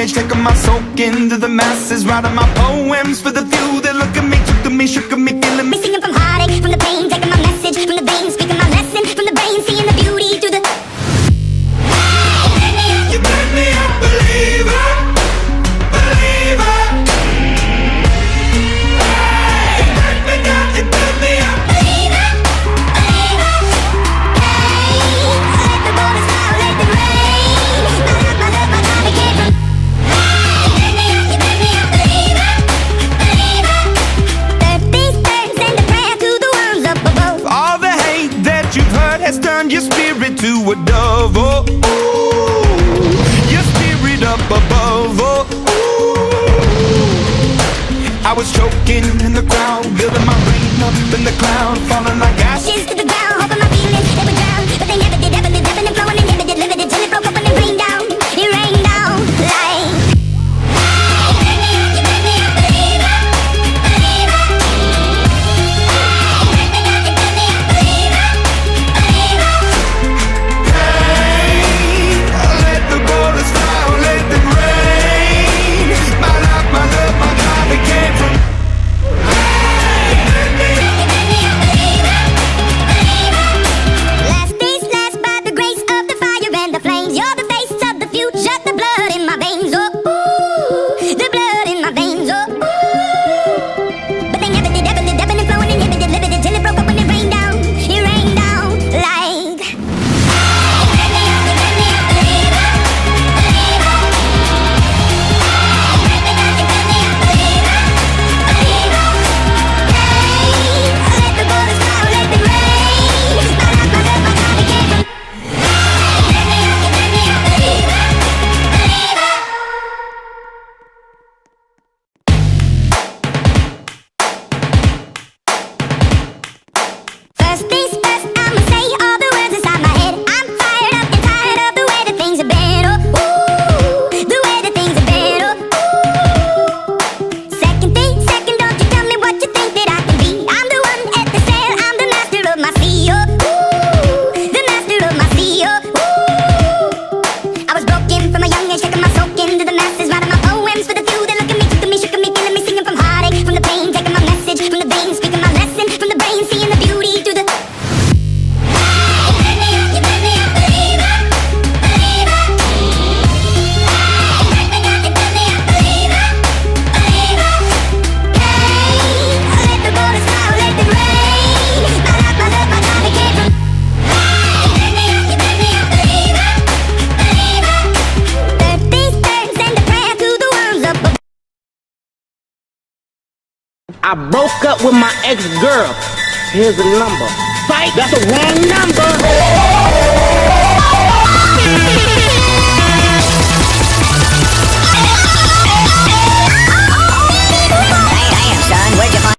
age, taking my soak into the masses, writing my poems for the few that look at me, took to me, shook at me, feeling me. Singing from heartache, from the pain, taking my message from the veins, speaking my lesson from the brain, seeing the beauty through the. You make me a believer, believer. You make me down, you build me up. Believer, believer. Hey, let the waters flow, let them rain. My love, my God, I came from. You make me a believer, believer. These birds send a prayer to the ones up above. All the hate that you've heard has turned your spirit to a dove. Oh, ooh, your spirit up above. Oh, ooh. I was choking in the crowd, building my rain up in the cloud, falling like ashes. Ashes to the ground, hoping my feelings they would drown, but they never did. Ever lived, ebbing and flowing, inhibited, limited, till it broke up and it rained down. It rained down like. You make me a believer, believer. You make me a believer, believer. Hey, let the waters flow, let them rain. My love, my love, my God, it came from. Last days last by the grace of the fire and the flames. You're the face of the future, the blood in my veins. Oh, ooh, the blood in my veins. Oh, ooh. But they never did, ever lived, ebbing and flowing, inhibited, limited, till it broke up when it rained down. It rained down like. You make me a believer, believer. You make me a believer, believer. Hey, let the waters flow, let them rain. My love, my God, I came from. You make me a believer, believer. First things first, I'ma say all the words inside my head. I'm fired up and tired of the way that things have been. Oh, ooh, the way that things have been. Oh, ooh. Second thing, second, don't you tell me what you think that I can be. I'm the one at the sail, I'm the master of my sea. Oh, ooh, the master of my sea. Oh, ooh. I was broken from a young age, taking my soak into the masses, writing my poems for the few that look at me, took to me, shook at me, feeling me, singing from heartache, from the pain, taking my message from the veins, speaking my lesson from the brain, seeing the beauty through the. You make me a believer, believer. You make me a believer, believer. Hey, let the waters flow, let them rain. My love, my God, I came from. You make me a believer, believer. These birds send a prayer to the ones up above. I broke up with my ex-girl. Here's the number. Fight, that's the wrong number. Damn, son, where'd you find?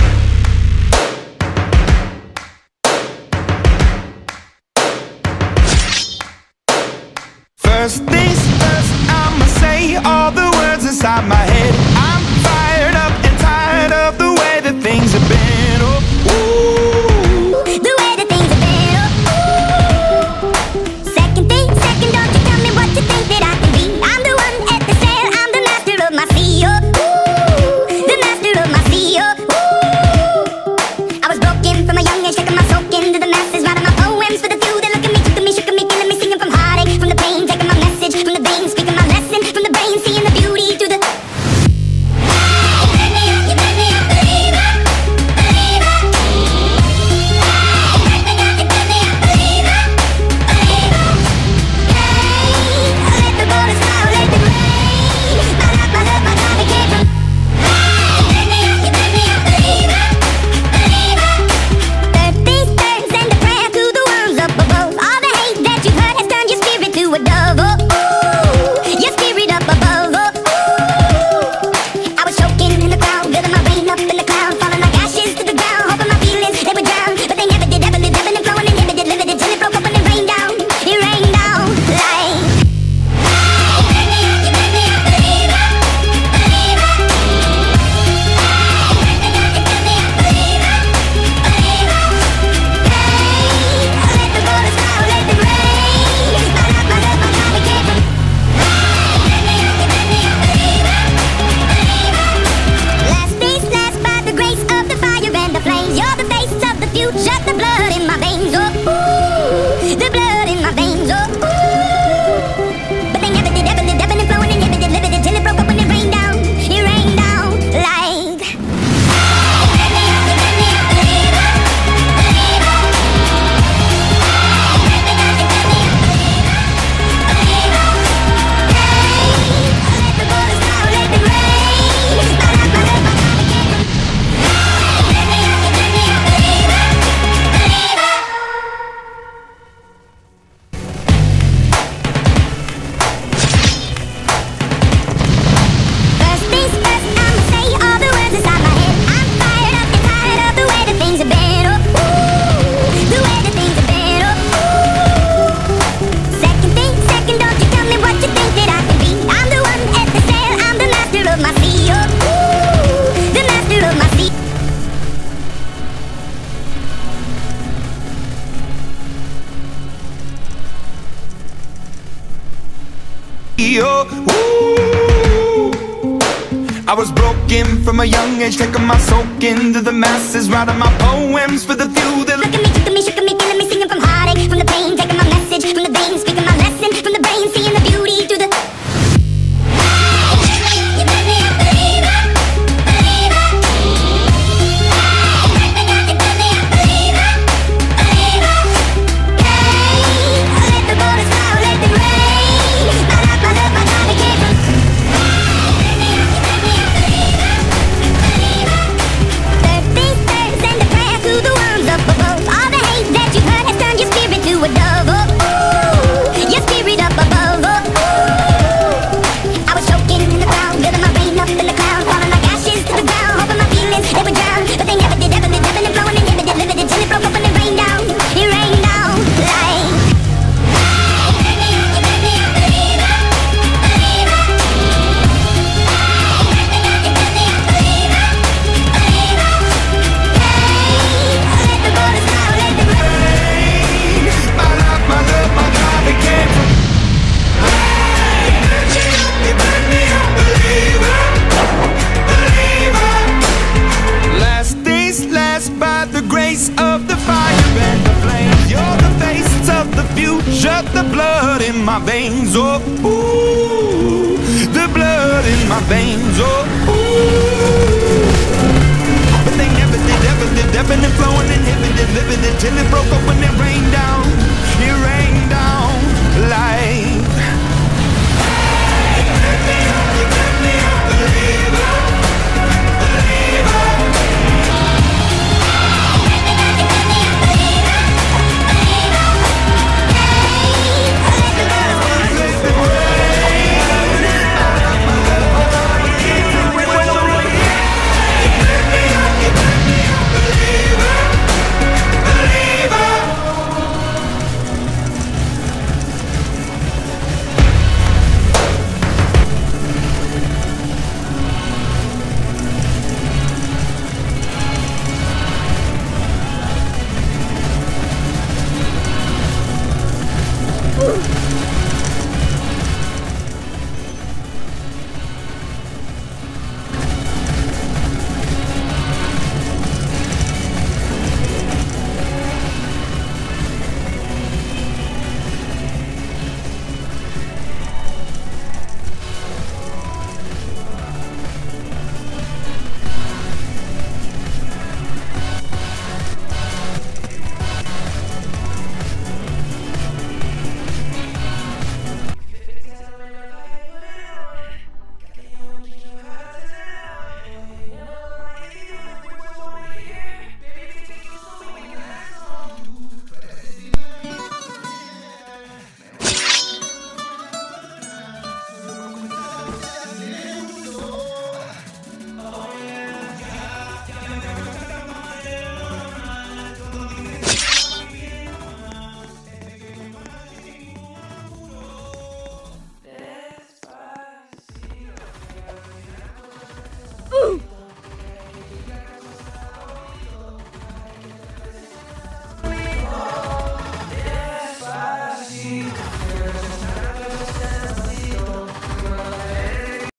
First things first, I'ma say all the words inside my head. I'm fired up and tired of the way that things have been. Oh, ooh. The way that things have been. Oh, ooh. oh, ooh. I was broken from a young age, taking my soak into the masses, writing my poems for the few that Look at me, took at me, shook at me, feeling me, singing from heartache, from the pain, taking my message from the veins, speaking my lesson from the brain, seeing the beauty through the. You made me a believer, believer. You made me a believer, believer. Hey, let the borders flow, let them rain. My love, my love, my God, I can't from. You made me a believer, believer. Birthdays, birds, and a prayer to the ones up above. All the hate that you've heard has turned your spirit to a dove. Oh, ooh, your spirit up above. Oh, ooh. I was choking in the crowd, building my rain up in the cloud, falling like ashes to the ground, hoping my feelings they would drown, but they never did, ever did, ebbing and flowing, inhibited, limited, till it broke up and it rained down. It rained down like. You made me a believer, believer. You made me a believer, believer. Hey, let the borders flow, let them rain. my love, my love, my God, it came from. You made me a believer, believer. Last days last by the grace of the fire and the flames. You're the face of the future, the blood in my veins. Oh, ooh, the blood in my veins. Oh, ooh. But they never did, ever did, ebbing and flowing, inhibited, limited, till it broke up when it rained down.